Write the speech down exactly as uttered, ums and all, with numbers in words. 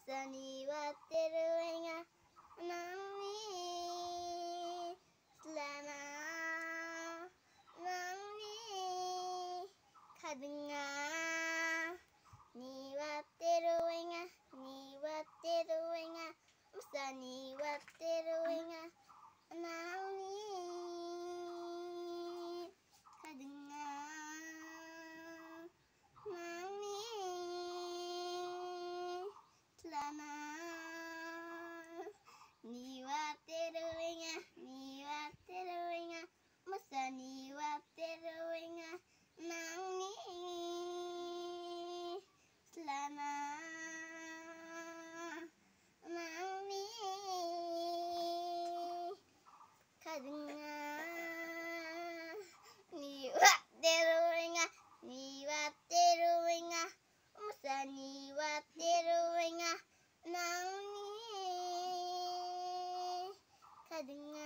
さに割ってる絵が何に知らない何に風がに割ってる絵がに割ってる絵がまさに割ってる絵が何に風が何に知らないに割ってる絵がに割ってる絵がまさに割ってる絵が何に知らない何に風がに割ってる絵がに割ってる絵がまさに割ってる絵が何に風が